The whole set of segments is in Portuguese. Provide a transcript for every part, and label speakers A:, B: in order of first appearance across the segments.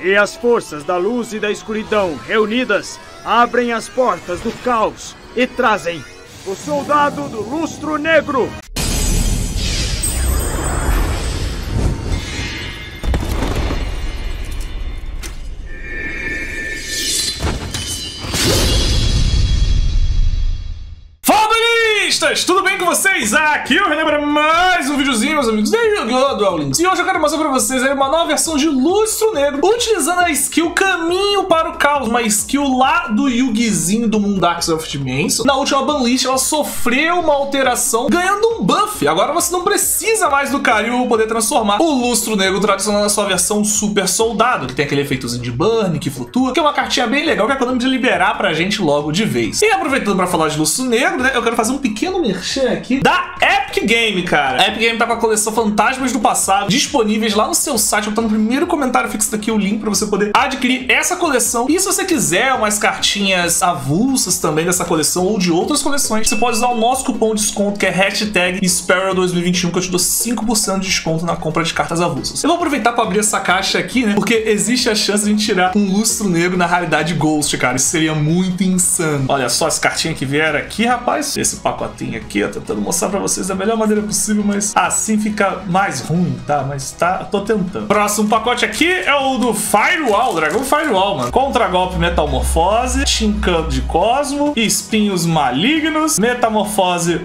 A: E as forças da luz e da escuridão reunidas abrem as portas do caos e trazem o soldado do lustro negro.
B: Tudo bem com vocês? Aqui eu relembro mais um videozinho, meus amigos, da Yu-Gi-Oh! Duel Links. E hoje eu quero mostrar pra vocês aí uma nova versão de Lustro Negro, utilizando a skill Caminho para o Caos, uma skill lá do Yugizinho do Mundax of Dimension. Na última banlist ela sofreu uma alteração, ganhando um buff. Agora você não precisa mais do Karyu para poder transformar o Lustro Negro tradicional na sua versão Super Soldado, que tem aquele efeitozinho de burn, que flutua, que é uma cartinha bem legal que a Konami de liberar pra gente logo de vez. E aproveitando pra falar de Lustro Negro, né, eu quero fazer um pequeno merchan aqui da Epic Game, cara. A Epic Game tá com a coleção Fantasmas do Passado disponíveis lá no seu site. Eu vou botar no primeiro comentário fixo daqui o link pra você poder adquirir essa coleção. E se você quiser umas cartinhas avulsas também dessa coleção ou de outras coleções, você pode usar o nosso cupom de desconto, que é #Sparrow2021, que eu te dou 5% de desconto na compra de cartas avulsas. Eu vou aproveitar pra abrir essa caixa aqui, né, porque existe a chance de a gente tirar um Lustro Negro na raridade Ghost, cara. Isso seria muito insano. Olha só as cartinhas que vieram aqui, rapaz. Esse pacotinho aqui, ó, tentando mostrar pra vocês da melhor maneira possível, mas assim fica mais ruim, tá? Mas tá, tô tentando. Próximo pacote aqui é o do Firewall, Dragão Firewall, mano. Contra-golpe Metamorfose, Shinkan de Cosmo, Espinhos Malignos, Metamorfose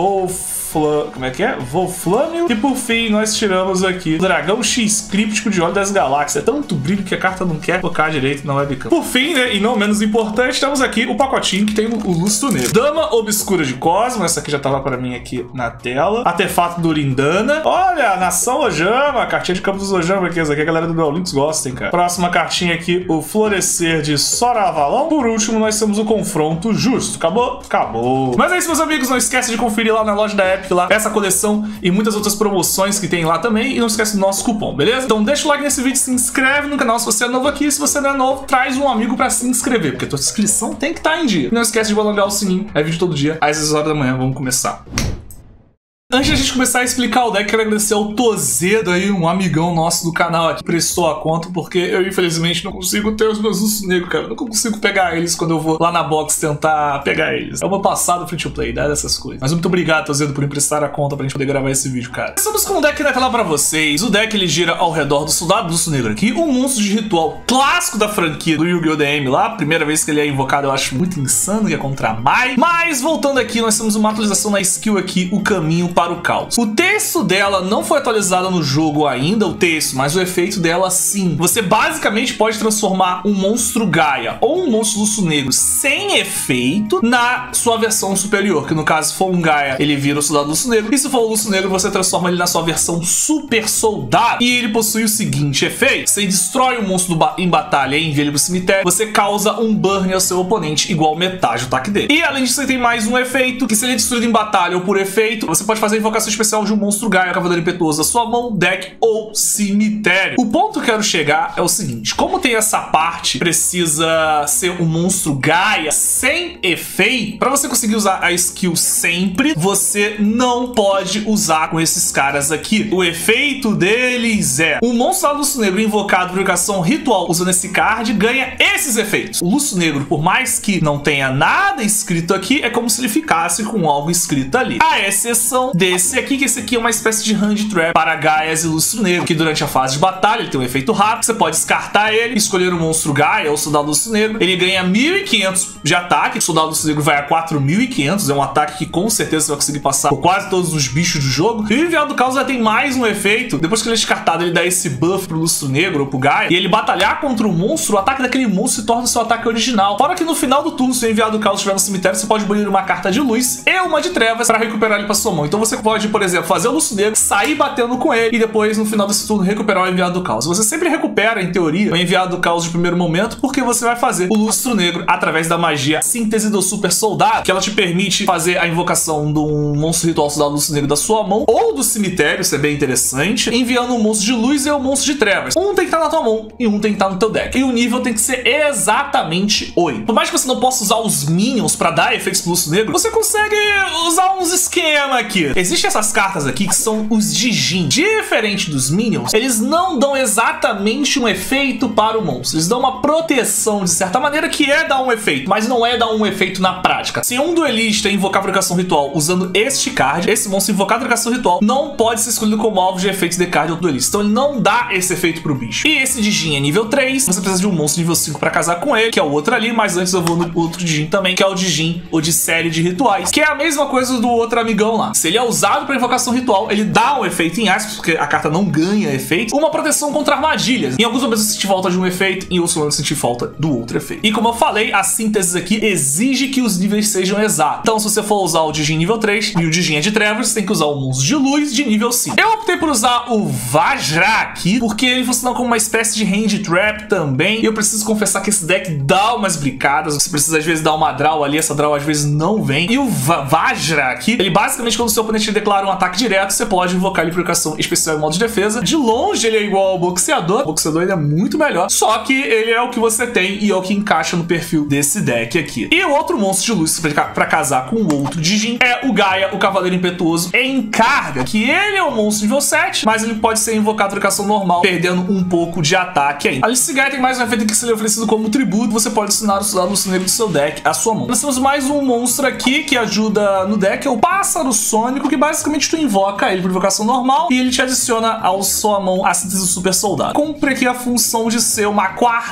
B: como é que é? Wolflâmio. E por fim, nós tiramos aqui o Dragão X Críptico de Olho das Galáxias. É tanto brilho que a carta não quer focar direito na webcam. Por fim, né, e não menos importante, temos aqui o pacotinho que tem o Lustro Negro. Dama Obscura de Cosmo. Essa aqui já tava pra mim aqui na tela. Artefato do Lindana. Olha, Nação Ojama. Cartinha de Campo dos Ojama aqui. Essa aqui a galera do Duel Links gosta, hein, cara. Próxima cartinha aqui, o Florescer de Sora Avalon. Por último, nós temos o Confronto Justo. Acabou? Acabou. Mas é isso, meus amigos. Não esquece de conferir lá na loja da Epic lá essa coleção e muitas outras promoções que tem lá também. E não esquece do nosso cupom, beleza? Então deixa o like nesse vídeo, se inscreve no canal se você é novo aqui. Se você não é novo, traz um amigo pra se inscrever, porque a tua inscrição tem que estar em dia. E não esquece de alongar o sininho. É vídeo todo dia, às 6 horas da manhã. Vamos começar. Antes de a gente começar a explicar o deck, quero agradecer ao Tozedo aí, um amigão nosso do canal aqui, que prestou a conta, porque eu infelizmente não consigo ter os meus Lustro Negro, cara. Eu não consigo pegar eles quando eu vou lá na box tentar pegar eles. É o meu passado free to play, dá dessas coisas. Mas muito obrigado, Tozedo, por emprestar a conta pra gente poder gravar esse vídeo, cara. Estamos com um deck na tela pra vocês. O deck ele gira ao redor do Soldado Lustro Negro aqui, um monstro de ritual clássico da franquia do Yu-Gi-Oh! DM lá. Primeira vez que ele é invocado, eu acho muito insano, que é contra a Mai. Mas voltando aqui, nós temos uma atualização na skill aqui, o Caminho para o Caos. O texto dela não foi atualizado no jogo ainda, o texto, mas o efeito dela sim. Você basicamente pode transformar um monstro Gaia ou um monstro Lustro Negro sem efeito na sua versão superior, que no caso, se for um Gaia, ele vira o Soldado Lustro Negro, e se for o Lustro Negro, você transforma ele na sua versão Super Soldado. E ele possui o seguinte efeito: você destrói o monstro em batalha e envia ele pro cemitério, você causa um burn ao seu oponente, igual metade do ataque dele. E além disso, você tem mais um efeito, que se ele é destruído em batalha ou por efeito, você pode fazer a invocação especial de um monstro Gaia, Cavaleiro Impetuoso da sua mão, deck ou cemitério. O ponto que eu quero chegar é o seguinte: como tem essa parte, precisa ser um monstro Gaia sem efeito, pra você conseguir usar a skill sempre, você não pode usar com esses caras aqui. O efeito deles é: o monstro lá do Lustro Negro invocado por invocação ritual usando esse card ganha esses efeitos. O Lustro Negro, por mais que não tenha nada escrito aqui, é como se ele ficasse com algo escrito ali. A exceção desse aqui, que esse aqui é uma espécie de hand trap para Gaias e Lustro Negro, que durante a fase de batalha ele tem um efeito rápido, você pode descartar ele, escolher o monstro Gaia ou o Soldado Lustro Negro, ele ganha 1500 de ataque, o Soldado Lustro Negro vai a 4500, é um ataque que com certeza você vai conseguir passar por quase todos os bichos do jogo. E o Enviado do Caos já tem mais um efeito: depois que ele é descartado, ele dá esse buff pro Lustro Negro ou pro Gaia, e ele batalhar contra o monstro, o ataque daquele monstro se torna o seu ataque original. Fora que no final do turno, se o Enviado do Caos estiver no cemitério, você pode banir uma carta de luz e uma de trevas para recuperar ele pra sua mão. Então você pode, por exemplo, fazer o Lustro Negro, sair batendo com ele e depois, no final desse turno, recuperar o Enviado do Caos. Você sempre recupera, em teoria, o Enviado do Caos de primeiro momento, porque você vai fazer o Lustro Negro através da magia Síntese do Super Soldado, que ela te permite fazer a invocação de um monstro ritual Soldado Lustro Negro da sua mão ou do cemitério, isso é bem interessante, enviando um monstro de luz e um monstro de trevas. Um tem que estar na tua mão e um tem que estar no teu deck. E o nível tem que ser exatamente 8. Por mais que você não possa usar os minions pra dar efeitos pro Lustro Negro, você consegue usar uns esquema aqui, Existem essas cartas aqui que são os Dijin. Diferente dos Minions, eles não dão exatamente um efeito para o monstro. Eles dão uma proteção, de certa maneira, que é dar um efeito, mas não é dar um efeito na prática. Se um duelista invocar a Trocação Ritual usando este card, esse monstro invocar a Trocação Ritual não pode ser escolhido como alvo de efeitos de card do duelista. Então ele não dá esse efeito pro bicho. E esse Dijin é nível 3, você precisa de um monstro nível 5 para casar com ele, que é o outro ali, mas antes eu vou no outro Dijin também, que é o Dijin Odissérie de Rituais, que é a mesma coisa do outro amigão lá. Se ele é usado para invocação ritual, ele dá um efeito em aspas, porque a carta não ganha efeito, uma proteção contra armadilhas. Em alguns momentos eu senti falta de um efeito, em outros momentos eu senti falta do outro efeito. E como eu falei, a síntese aqui exige que os níveis sejam exatos. Então se você for usar o Dijin nível 3 e o Dijin é de trevas, você tem que usar o monstro de luz de nível 5. Eu optei por usar o Vajra aqui, porque ele funciona como uma espécie de hand trap também, e eu preciso confessar que esse deck dá umas bricadas, você precisa às vezes dar uma draw ali, essa draw às vezes não vem. E o Vajra aqui, ele basicamente, quando o seu oponente declara um ataque direto, você pode invocar ele por invocação especial em modo de defesa. De longe ele é igual ao boxeador, o boxeador ele é muito melhor, só que ele é o que você tem e é o que encaixa no perfil desse deck aqui. E o outro monstro de luz pra casar com o outro Dijin é o Gaia, o Cavaleiro Impetuoso em carga, que ele é um monstro nível 7, mas ele pode ser invocado por invocação normal, perdendo um pouco de ataque ainda. A Alice Gaia tem mais um efeito que se ele é oferecido como tributo, você pode adicionar o soldado Lúcio Negro do seu deck à sua mão. Nós temos mais um monstro aqui que ajuda no deck, é o Pássaro Sônico, que basicamente tu invoca ele por invocação normal e ele te adiciona à sua mão a síntese do Super Soldado. Cumpre aqui a função de ser uma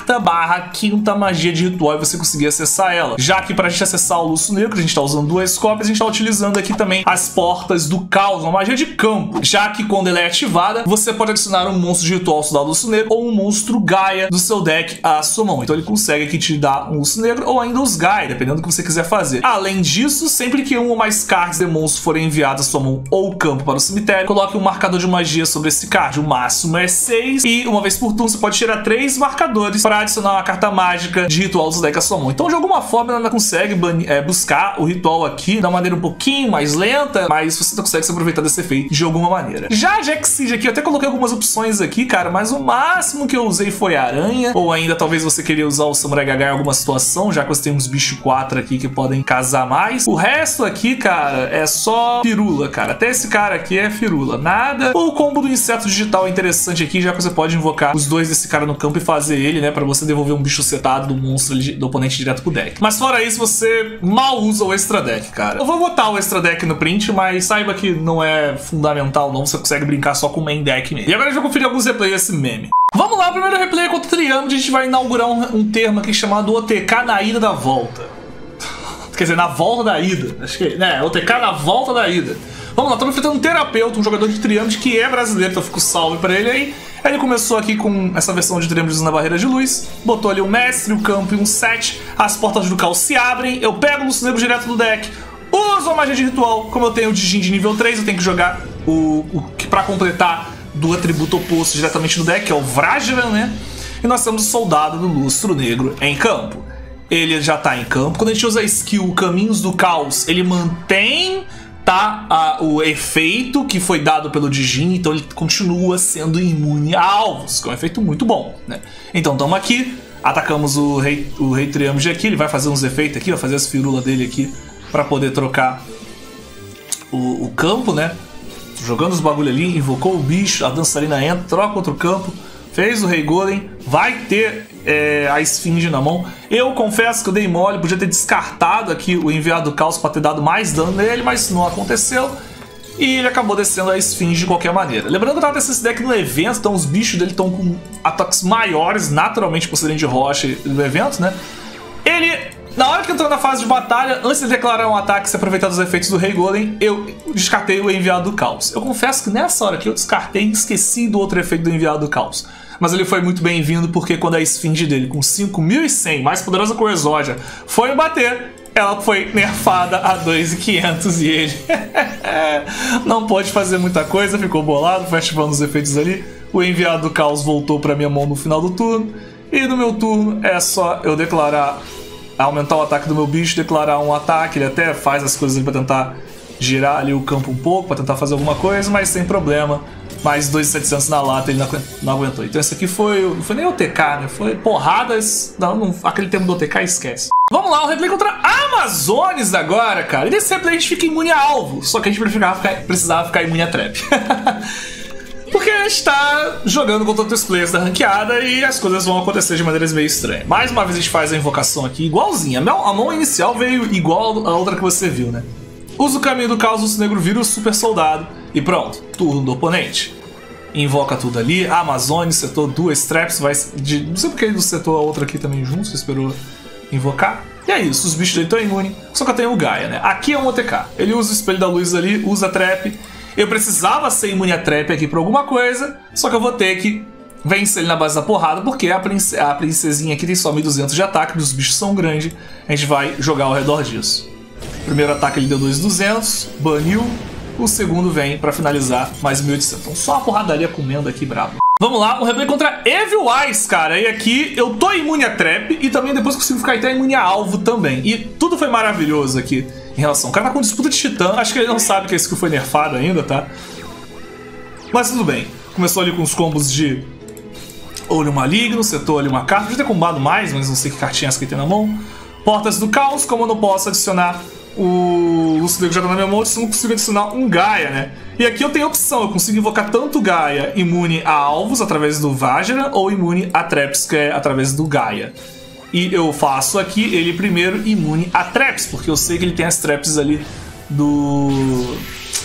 B: 4/5ª magia de ritual e você conseguir acessar ela. Já que pra gente acessar o Lúcio Negro, a gente tá usando 2 cópias, a gente tá utilizando aqui também as Portas do Caos, uma magia de campo. Já que quando ela é ativada, você pode adicionar um monstro de ritual soldado Lúcio Negro ou um monstro Gaia do seu deck à sua mão. Então ele consegue aqui te dar um Lúcio Negro ou ainda os Gaia, dependendo do que você quiser fazer. Além disso, sempre que um ou mais cards de monstro forem enviados à sua mão ou campo para o cemitério, coloque um marcador de magia sobre esse card. O máximo é 6 e uma vez por turno você pode tirar 3 marcadores para adicionar uma carta mágica de ritual do seu deck à sua mão. Então de alguma forma ela consegue buscar o ritual aqui de uma maneira um pouquinho mais lenta, mas você consegue se aproveitar desse efeito de alguma maneira. Já a Jack Siege aqui, eu até coloquei algumas opções aqui, cara, mas o máximo que eu usei foi aranha, ou ainda talvez você queria usar o Samurai Gaga em alguma situação, já que você tem uns bichos 4 aqui que podem casar mais. O resto aqui, cara, é só firula, cara. Até esse cara aqui é firula. Nada. O combo do inseto digital é interessante aqui, já que você pode invocar os dois desse cara no campo e fazer ele, né, pra você devolver um bicho setado do monstro do oponente direto pro deck. Mas fora isso, você mal usa o extra deck, cara. Eu vou botar o extra deck no print, mas saiba que não é fundamental não, você consegue brincar só com o main deck mesmo. E agora a gente vai conferir alguns replays desse meme. Vamos lá, primeiro replay contra o Triâmide, a gente vai inaugurar um termo aqui chamado OTK na ida da volta. Quer dizer, na volta da ida. Acho que é, OTK na volta da ida. Vamos lá, estamos enfrentando um terapeuta, um jogador de Triâmide que é brasileiro, então fica o salve pra ele aí. Ele começou aqui com essa versão de Triâmide usando a barreira de luz, botou ali o mestre, o campo e um 7, as portas do caos se abrem, eu pego o Lúcio Negro direto do deck, uso a magia de ritual, como eu tenho o Dijin de nível 3, eu tenho que jogar o que pra completar do atributo oposto diretamente no deck, que é o Vajra, né? E nós temos o Soldado do Lustro Negro em campo. Ele já tá em campo. Quando a gente usa a skill Caminhos do Caos, ele mantém o efeito que foi dado pelo Dijin, então ele continua sendo imune a alvos, que é um efeito muito bom, né? Então estamos aqui, atacamos o Rei Triâmide aqui, ele vai fazer uns efeitos aqui, vai fazer as firulas dele aqui para poder trocar o campo, né? Jogando os bagulho ali, invocou o bicho, a dançarina entra, troca outro campo, fez o Rei Golem, vai ter a Esfinge na mão. Eu confesso que eu dei mole, podia ter descartado aqui o Enviado do Caos para ter dado mais dano nele, mas não aconteceu. E ele acabou descendo a Esfinge de qualquer maneira. Lembrando que eu tava testando esse deck no evento, então os bichos dele estão com ataques maiores, naturalmente, por serem de rocha no evento, né? Ele, na hora que entrou na fase de batalha, antes de declarar um ataque e se aproveitar dos efeitos do Rei Golem, eu descartei o Enviado do Caos. Eu confesso que nessa hora aqui eu descartei e esqueci do outro efeito do Enviado do Caos. Mas ele foi muito bem-vindo porque quando a Esfinge dele, com 5.100, mais poderosa que o Exódia, foi bater, ela foi nerfada a 2.500 e ele não pôde fazer muita coisa, ficou bolado, foi ativando os efeitos ali. O Enviado do Caos voltou pra minha mão no final do turno. E no meu turno é só eu declarar, aumentar o ataque do meu bicho, declarar um ataque. Ele até faz as coisas ali pra tentar girar ali o campo um pouco, pra tentar fazer alguma coisa, mas sem problema. Mais 2.700 na lata, ele não aguentou. Então esse aqui não foi nem OTK, né? Foi porradas. Não, aquele termo do OTK esquece. Vamos lá, o replay contra Amazones agora, cara. E nesse replay a gente fica imune a alvo, só que a gente precisava ficar imune a trap. Porque a gente tá jogando contra outros players da ranqueada e as coisas vão acontecer de maneiras meio estranhas. Mais uma vez a gente faz a invocação aqui igualzinha. A mão inicial veio igual a outra que você viu, né? Usa o caminho do caos, o urso negro vira o super soldado e pronto, turno do oponente. Invoca tudo ali, a Amazones setou 2 traps, não sei porque ele setou a outra aqui também junto, você esperou invocar. E é isso, os bichos dele estão imunes, só que eu tenho o Gaia, né? Aqui é um OTK, ele usa o espelho da luz ali, usa a trap. Eu precisava ser imune a trap aqui por alguma coisa, só que eu vou ter que vencer ele na base da porrada, porque a princesinha aqui tem só 1200 de ataque, os bichos são grandes, a gente vai jogar ao redor disso. Primeiro ataque ele deu 2200, baniu, o segundo vem pra finalizar mais 1800. Então só uma porradaria comendo aqui, brabo. Vamos lá, um replay contra Evil Eyes, cara. E aqui eu tô imune a trap e também depois consigo ficar até imune a alvo também. E tudo foi maravilhoso aqui em relação. O cara tá com disputa de titã, acho que ele não sabe que a skill foi nerfada ainda, tá? Mas tudo bem. Começou ali com os combos de olho maligno, setou ali uma carta. Podia ter combado mais, mas não sei que cartinha essa que tem na mão. Portas do caos, como eu não posso adicionar o Lúcio Negro já tá na minha mão, eu não consigo adicionar um Gaia, né? E aqui eu tenho a opção, eu consigo invocar tanto Gaia imune a alvos através do Vajra ou imune a traps, que é através do Gaia. E eu faço aqui ele primeiro imune a traps, porque eu sei que ele tem as traps ali do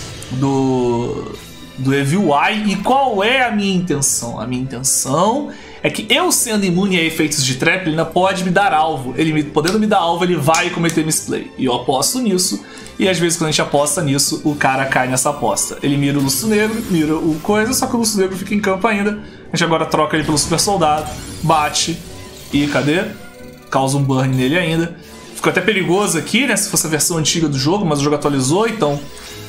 B: Evil Eye. E qual é a minha intenção? A minha intenção é que eu sendo imune a efeitos de trap, ele ainda pode me dar alvo. Ele podendo me dar alvo, ele vai cometer misplay. E eu aposto nisso. E às vezes quando a gente aposta nisso, o cara cai nessa aposta. Ele mira o Lúcio Negro, mira o coisa, só que o Lúcio Negro fica em campo ainda. A gente agora troca ele pelo super soldado, bate e cadê? Causa um burn nele ainda. Ficou até perigoso aqui, né? Se fosse a versão antiga do jogo, mas o jogo atualizou, então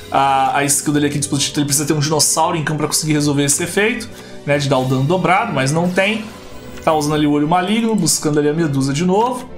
B: a skill dele aqui de ele precisa ter um dinossauro em campo para conseguir resolver esse efeito, né? De dar o dano dobrado, mas não tem. Tá usando ali o olho maligno, buscando ali a medusa de novo.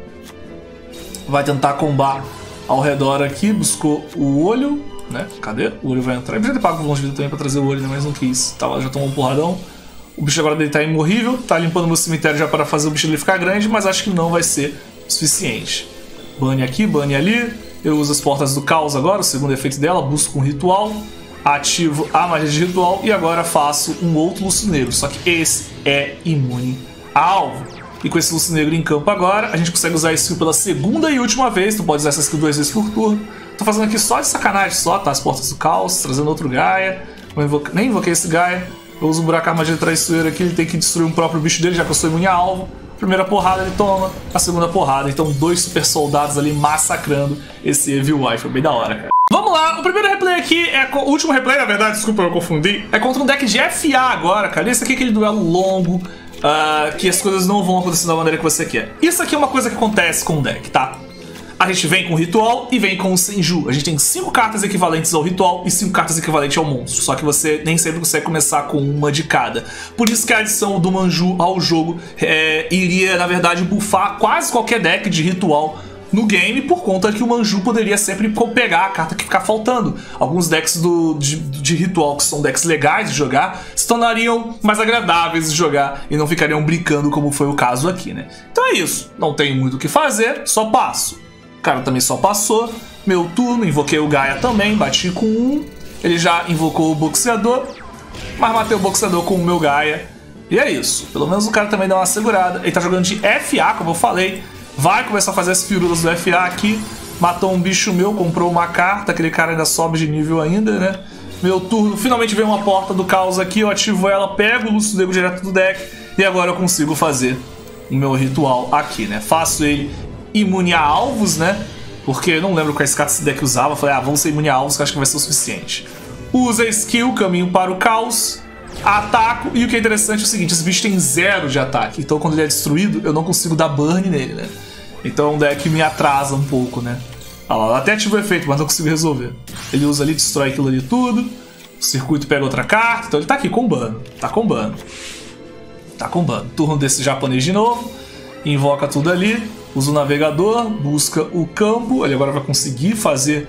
B: Vai tentar combar ao redor aqui, buscou o olho, né? Cadê? O olho vai entrar. Ele podia ter pago o longe de vida também pra trazer o olho, né? Mas não quis. Já tomou um porradão. O bicho agora dele tá imorrível, tá limpando o meu cemitério já para fazer o bicho dele ficar grande, mas acho que não vai ser o suficiente. Bane aqui, bane ali. Eu uso as portas do caos agora, o segundo efeito dela, busco um ritual, ativo a magia de ritual e agora faço um outro Lúcio Negro, só que esse é imune a alvo. E com esse Lúcio Negro em campo agora, a gente consegue usar a skill pela segunda e última vez, tu pode usar essa skill 2 vezes por turno. Tô fazendo aqui só de sacanagem, só, tá? As portas do caos, trazendo outro Gaia. Nem invoquei esse Gaia. Eu uso um buraco armadilha traiçoeira aqui, ele tem que destruir um próprio bicho dele, já que eu sou imune a alvo. Primeira porrada ele toma, a segunda porrada. Então 2 super soldados ali massacrando esse Evil Eye. Foi bem da hora, cara. Vamos lá, o primeiro replay aqui o último replay, na verdade, desculpa, eu confundi. É contra um deck de FA agora, cara. Esse aqui é aquele duelo longo, que as coisas não vão acontecer da maneira que você quer. Isso aqui é uma coisa que acontece com o deck, tá? A gente vem com o ritual e vem com o Senju. A gente tem 5 cartas equivalentes ao ritual e 5 cartas equivalentes ao monstro. Só que você nem sempre consegue começar com uma de cada. Por isso que a adição do Manju ao jogo iria, na verdade, buffar quase qualquer deck de ritual no game, por conta que o Manju poderia sempre pegar a carta que ficar faltando. Alguns decks de ritual, que são decks legais de jogar, se tornariam mais agradáveis de jogar e não ficariam brincando como foi o caso aqui, né? Então é isso. Não tem muito o que fazer, só passo. O cara também só passou. Meu turno, invoquei o Gaia também, bati com 1. Ele já invocou o boxeador, mas matei o boxeador com o meu Gaia. E é isso. Pelo menos o cara também deu uma segurada. Ele tá jogando de FA, como eu falei. Vai começar a fazer as firulas do FA aqui. Matou um bicho meu, comprou uma carta. Aquele cara ainda sobe de nível ainda, né? Meu turno, finalmente veio uma porta do caos aqui. Eu ativo ela, pego o Lúcio Negro direto do deck. E agora eu consigo fazer o meu ritual aqui, né? Faço ele imune a alvos, né? Porque eu não lembro quais cartas esse deck usava. Eu falei, vamos ser imune a alvos, que acho que vai ser o suficiente. Usa a skill, caminho para o caos. Ataco, e o que é interessante é o seguinte, esse bicho tem 0 de ataque. Então quando ele é destruído, eu não consigo dar burn nele, né? Então é um deck que me atrasa um pouco, né? Olha lá, até ativa o efeito, mas não consigo resolver. Ele usa ali, destrói aquilo ali tudo. O circuito pega outra carta. Então ele tá aqui combando. Tá combando. Tá combando. Turno desse japonês de novo. Invoca tudo ali. Usa o navegador, busca o campo. Ele agora vai conseguir fazer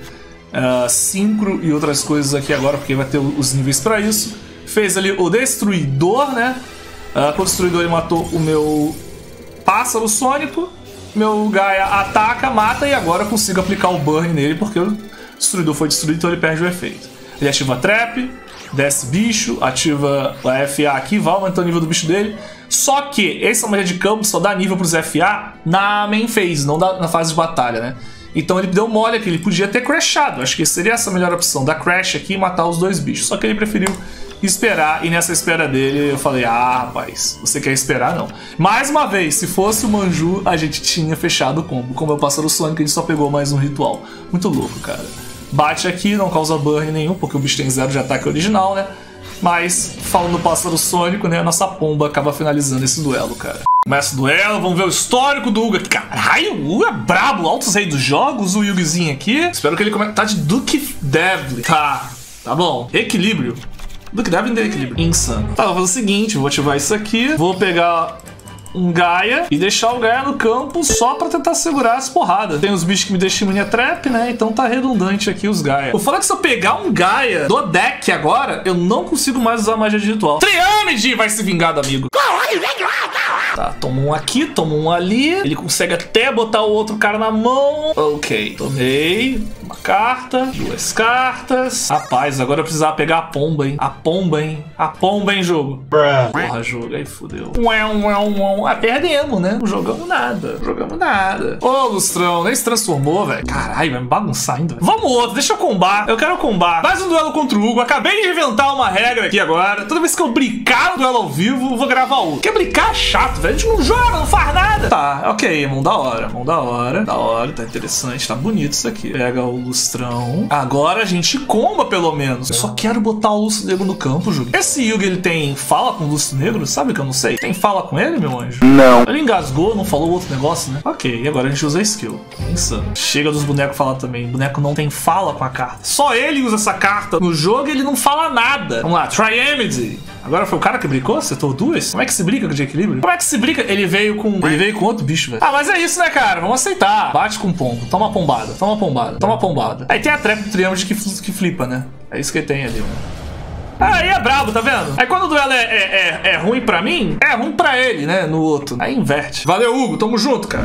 B: sincro e outras coisas aqui agora, porque vai ter os níveis pra isso. Fez ali o destruidor, né? Com o destruidor ele matou o meu pássaro sônico. meu Gaia ataca, mata e agora eu consigo aplicar o burn nele porque o destruidor foi destruído, então ele perde o efeito. Ele ativa a trap, desce bicho, ativa a FA aqui, vai aumentando o nível do bicho dele. Só que essa magia de campo só dá nível pros FA na main phase, não na fase de batalha, né? Então ele deu mole aqui, ele podia ter crashado. Acho que seria essa a melhor opção, dar crash aqui e matar os dois bichos. Só que ele preferiu esperar, e nessa espera dele eu falei, ah, rapaz, você quer esperar? Não. Mais uma vez, se fosse o Manju, a gente tinha fechado o combo. Como é o Pássaro Sônico, a gente só pegou mais um ritual. Muito louco, cara. Bate aqui, não causa burn nenhum, porque o bicho tem 0 de ataque original, né? Mas, falando do Pássaro Sônico, né, a nossa pomba acaba finalizando esse duelo, cara. Começa o duelo, vamos ver o histórico do Hugo aqui. Caralho, o Hugo é brabo, altos rei dos jogos, o Yugizinho aqui. Espero que ele comece. Tá de Duke Devlin. Tá bom. Equilíbrio. Duke Devlin tem equilíbrio. Insano. Tá, vou fazer o seguinte, vou ativar isso aqui. Vou pegar um Gaia e deixar o Gaia no campo só pra tentar segurar as porradas. Tem os bichos que me deixam imune a trap, né? Então tá redundante aqui os Gaia. O foda é que se eu pegar um Gaia do deck agora, eu não consigo mais usar magia de ritual. Triâmide vai se vingar do amigo. Tá, toma um aqui, toma um ali. Ele consegue até botar o outro cara na mão. Ok, tomei uma carta, 2 cartas. Rapaz, agora eu precisava pegar a pomba, hein? A pomba, hein? A pomba, hein, jogo? Porra, jogo, aí fudeu. Ah, perdemos, né? Não jogamos nada. Não jogamos nada. Ô, Lustrão, nem se transformou, velho. Caralho, vai me bagunçar ainda, véio. Vamos outro, deixa eu combar. Eu quero combar. Mais um duelo contra o Hugo. Acabei de inventar uma regra aqui agora. Toda vez que eu brincar no duelo ao vivo, eu vou gravar outro. Porque brincar é chato, velho. A gente não joga, não faz nada. Tá, ok, mão da hora. Mão da hora. Da hora, tá interessante, tá bonito isso aqui. Pega o Lustrão. Agora a gente comba, pelo menos. Eu só quero botar o Lustro Negro no campo, Jugo. Esse Yugi, ele tem fala com o Lustro Negro? Sabe que eu não sei? Tem fala com ele, meu anjo?
C: Não.
B: Ele engasgou, não falou outro negócio, né? Ok, e agora a gente usa a skill. Insano. Chega dos bonecos falar também. O boneco não tem fala com a carta. Só ele usa essa carta no jogo e ele não fala nada. Vamos lá, Triamide. Agora foi o cara que brincou? Acertou 2? Como é que se brinca com de equilíbrio? Como é que se brinca? Ele veio com outro bicho, velho. Ah, mas é isso, né, cara? Vamos aceitar. Bate com pombo. Toma pombada. Toma pombada. Toma pombada. Aí tem a trap do Triâmide que flipa, né? É isso que tem ali, mano. Aí é brabo, tá vendo? Aí quando o duelo é ruim pra mim, é ruim pra ele, né? No outro. Aí inverte. Valeu, Hugo. Tamo junto, cara.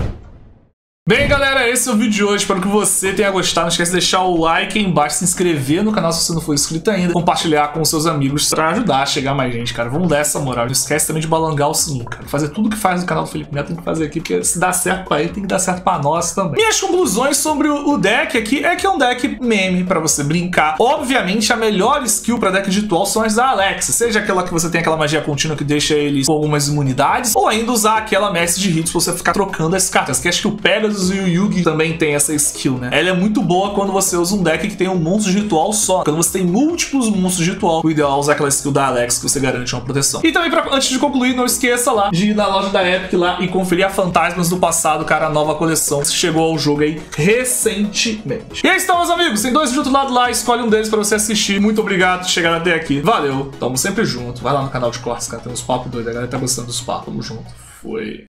B: Bem, galera, esse é o vídeo de hoje. Espero que você tenha gostado. Não esquece de deixar o like aí embaixo, se inscrever no canal se você não for inscrito ainda, compartilhar com os seus amigos pra ajudar a chegar mais gente, cara. Vamos dar essa moral. Não esquece também de balangar o sininho, cara. Fazer tudo que faz no canal do Felipe Neto tem que fazer aqui, porque se dá certo pra ele, tem que dar certo pra nós também. Minhas conclusões sobre o deck aqui é que é um deck meme pra você brincar. Obviamente, a melhor skill pra deck ritual são as da Alexa. Seja aquela que você tem aquela magia contínua que deixa eles com algumas imunidades, ou ainda usar aquela mestre de ritos pra você ficar trocando as cartas. Que acho que o Pegasus e o Yugi também tem essa skill, né? Ela é muito boa quando você usa um deck que tem um monstro de ritual só. Quando você tem múltiplos monstros de ritual, o ideal é usar aquela skill da Alex que você garante uma proteção. E também, antes de concluir, não esqueça lá de ir na loja da Epic lá e conferir a Fantasmas do Passado, cara, a nova coleção que chegou ao jogo aí recentemente. E aí estão, meus amigos, tem 2 vídeos do lado lá, escolhe um deles pra você assistir. Muito obrigado por chegar até aqui. Valeu, tamo sempre junto. Vai lá no canal de cortes, cara, tem uns papos doidos, a galera tá gostando dos papos. Tamo junto. Foi.